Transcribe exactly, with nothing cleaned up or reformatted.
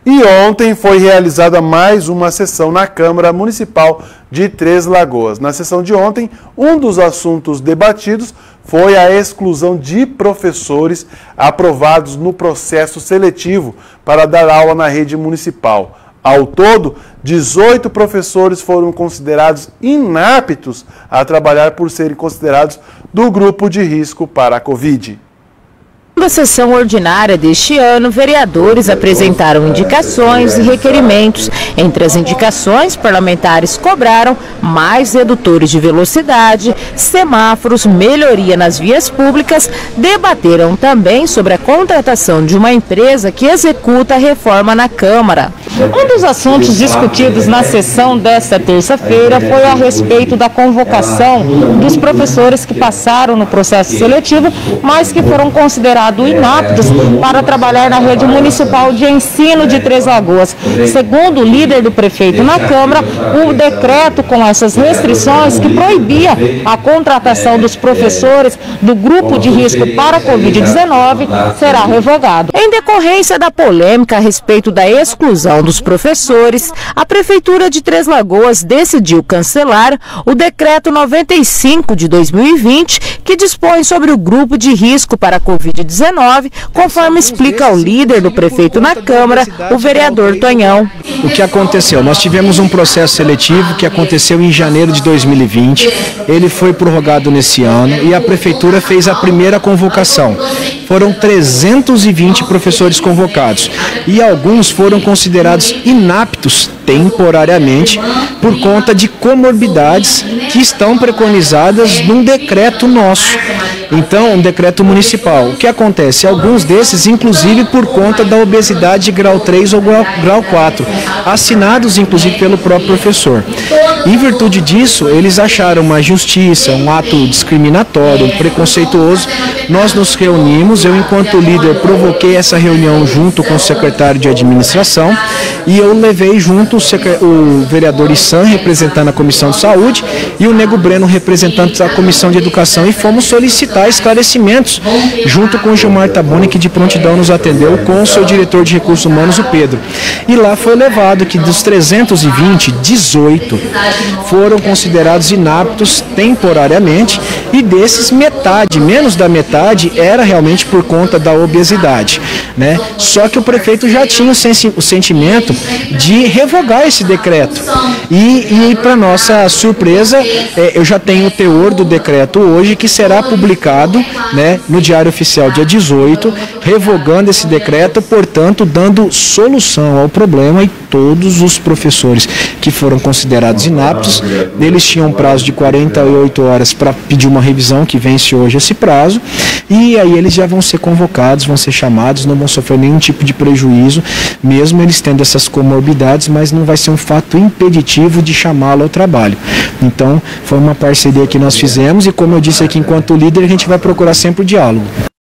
E ontem foi realizada mais uma sessão na Câmara Municipal de Três Lagoas. Na sessão de ontem, um dos assuntos debatidos foi a exclusão de professores aprovados no processo seletivo para dar aula na rede municipal. Ao todo, dezoito professores foram considerados inaptos a trabalhar por serem considerados do grupo de risco para a Covid. Na sessão ordinária deste ano, vereadores apresentaram indicações e requerimentos. Entre as indicações, parlamentares cobraram mais redutores de velocidade, semáforos, melhoria nas vias públicas, debateram também sobre a contratação de uma empresa que executa a reforma na Câmara. Um dos assuntos discutidos na sessão desta terça-feira foi a respeito da convocação dos professores que passaram no processo seletivo, mas que foram considerados inaptos para trabalhar na rede municipal de ensino de Três Lagoas. Segundo o líder do prefeito na Câmara, o decreto com essas restrições que proibia a contratação dos professores do grupo de risco para a Covid dezenove será revogado. Em decorrência da polêmica a respeito da exclusão dos professores, a Prefeitura de Três Lagoas decidiu cancelar o decreto noventa e cinco de dois mil e vinte, que dispõe sobre o grupo de risco para a Covid dezenove, conforme explica o líder do prefeito na Câmara, o vereador Tonhão. O que aconteceu? Nós tivemos um processo seletivo que aconteceu em janeiro de dois mil e vinte, ele foi prorrogado nesse ano e a Prefeitura fez a primeira convocação. Foram trezentos e vinte professores convocados e alguns foram considerados inaptos temporariamente por conta de comorbidades que estão preconizadas num decreto nosso. Então, um decreto municipal. O que acontece? Alguns desses, inclusive por conta da obesidade de grau três ou grau quatro, assinados inclusive pelo próprio professor. Em virtude disso, eles acharam uma justiça, um ato discriminatório, preconceituoso. Nós nos reunimos, eu enquanto líder provoquei essa reunião junto com o secretário de administração e eu levei junto o, o vereador Issan, representando a Comissão de Saúde, e o Nego Breno, representante da Comissão de Educação, e fomos solicitar esclarecimentos junto com o Gilmar Taboni, que de prontidão nos atendeu, com o seu diretor de recursos humanos, o Pedro. E lá foi levado que dos trezentos e vinte, dezoito foram considerados inaptos temporariamente e desses metade, menos da metade, era realmente por conta da obesidade, né? Só que o prefeito já tinha o, sen o sentimento de revogar esse decreto e, e para nossa surpresa, é, eu já tenho o teor do decreto hoje, que será publicado, né, no Diário Oficial dia dezoito, revogando esse decreto, portanto, dando solução ao problema, e todos os professores que foram considerados inaptos, eles tinham um prazo de quarenta e oito horas para pedir uma revisão, que vence hoje esse prazo, e aí eles já vão ser convocados, vão ser chamados, não vão sofrer nenhum tipo de prejuízo, mesmo eles tendo essas comorbidades, mas não vai ser um fato impeditivo de chamá-lo ao trabalho. Então, foi uma parceria que nós fizemos e, como eu disse aqui, enquanto líder, a gente vai procurar sempre o diálogo.